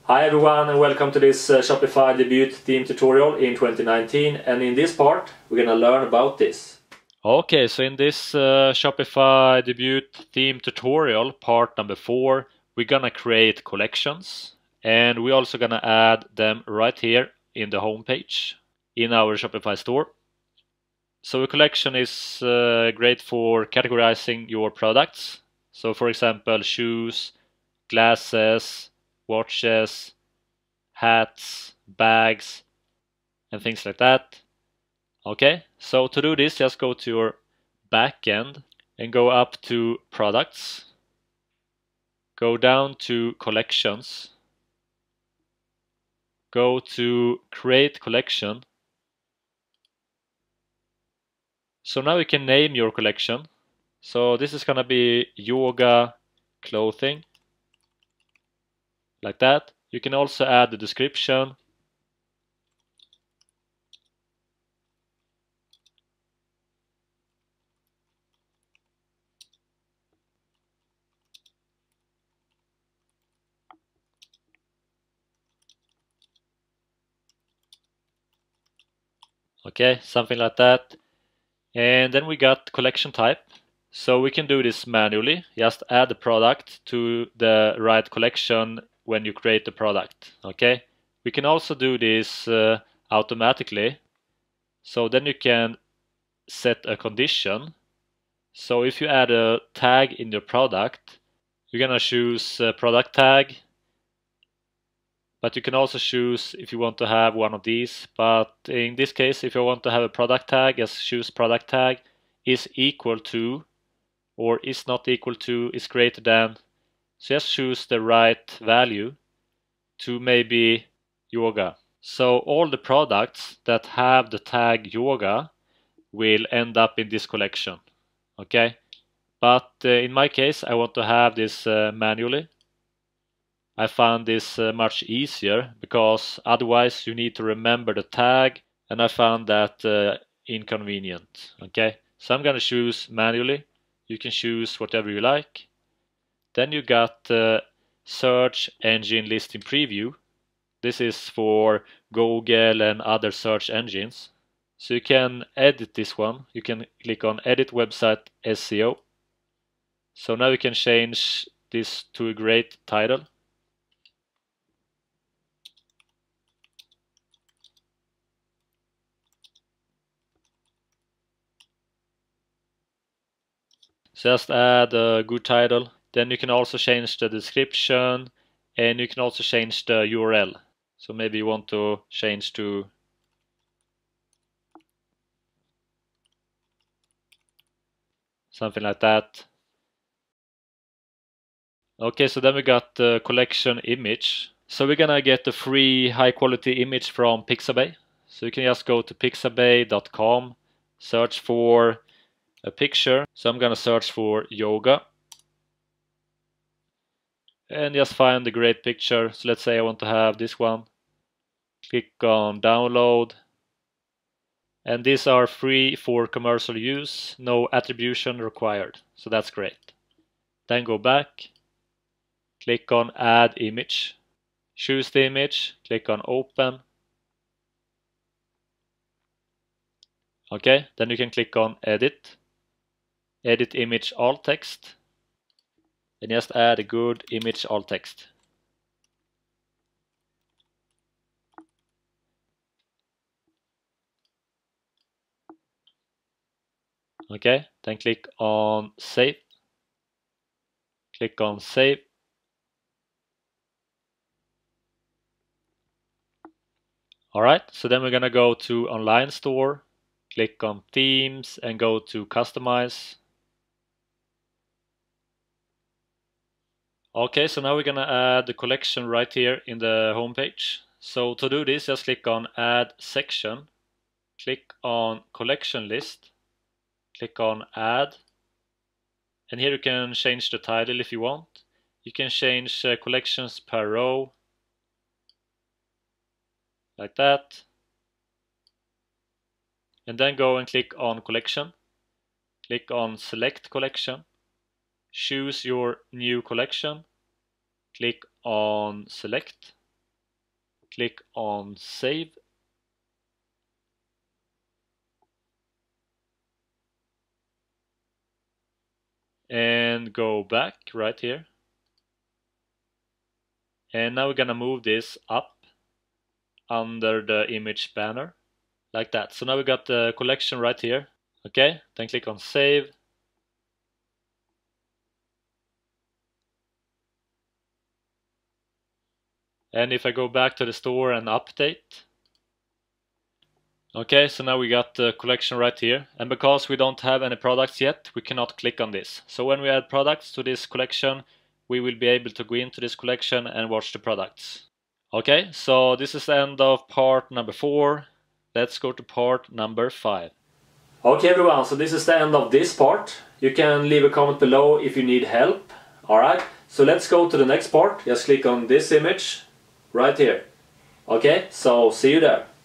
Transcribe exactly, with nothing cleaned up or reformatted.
Hi everyone and welcome to this uh, Shopify Debut theme tutorial in twenty nineteen, and in this part we're gonna learn about this. Okay, so in this uh, Shopify Debut theme tutorial, part number four, we're gonna create collections, and we're also gonna add them right here in the home page in our Shopify store. So a collection is uh, great for categorizing your products. So for example, shoes, glasses, watches, hats, bags, and things like that. Okay, so to do this, just go to your backend and go up to products. Go down to collections. Go to create collection. So now you can name your collection. So this is gonna be yoga clothing, like that. You can also add the description. Okay, something like that. And then we got collection type. So we can do this manually. Just add the product to the right collection when you create the product. Okay. We can also do this uh, automatically. So then you can set a condition. So if you add a tag in your product, you're gonna choose a product tag. But you can also choose if you want to have one of these. But in this case, if you want to have a product tag, just choose product tag is equal to, or is not equal to, is greater than. So just choose the right value to maybe yoga. So all the products that have the tag yoga will end up in this collection. Okay, but uh, in my case I want to have this uh, manually. I found this uh, much easier because otherwise you need to remember the tag, and I found that uh, inconvenient. Okay, so I'm gonna choose manually. You can choose whatever you like. Then you got uh, search engine listing preview. This is for Google and other search engines. So you can edit this one. You can click on edit website S E O. So now you can change this to a great title. So just add a good title. Then you can also change the description, and you can also change the U R L. So maybe you want to change to something like that. Okay, so then we got the collection image. So we're gonna get a free high quality image from Pixabay. So you can just go to pixabay dot com, search for a picture. So I'm gonna search for yoga. And just find the great picture. So let's say I want to have this one. Click on download. And these are free for commercial use, no attribution required. So that's great. Then go back. Click on add image. Choose the image. Click on open. Okay, then you can click on edit. Edit image alt text. And just add a good image alt text. Okay, then click on save. Click on save. Alright, so then we're gonna go to online store. Click on themes and go to customize. Okay, so now we're gonna add the collection right here in the home page. So to do this, just click on add section. Click on collection list. Click on add. And here you can change the title if you want. You can change uh, collections per row. Like that. And then go and click on collection. Click on select collection. Choose your new collection. Click on select. click on save. And go back right here. And now we're gonna move this up under the image banner, like that. So now we got the collection right here. Okay, then click on save. And if I go back to the store and update. Okay, so now we got the collection right here. And because we don't have any products yet, we cannot click on this. So when we add products to this collection, we will be able to go into this collection and watch the products. Okay, so this is the end of part number four. Let's go to part number five. Okay everyone, so this is the end of this part. You can leave a comment below if you need help. Alright, so let's go to the next part. Just click on this image right here. Okay, so see you there.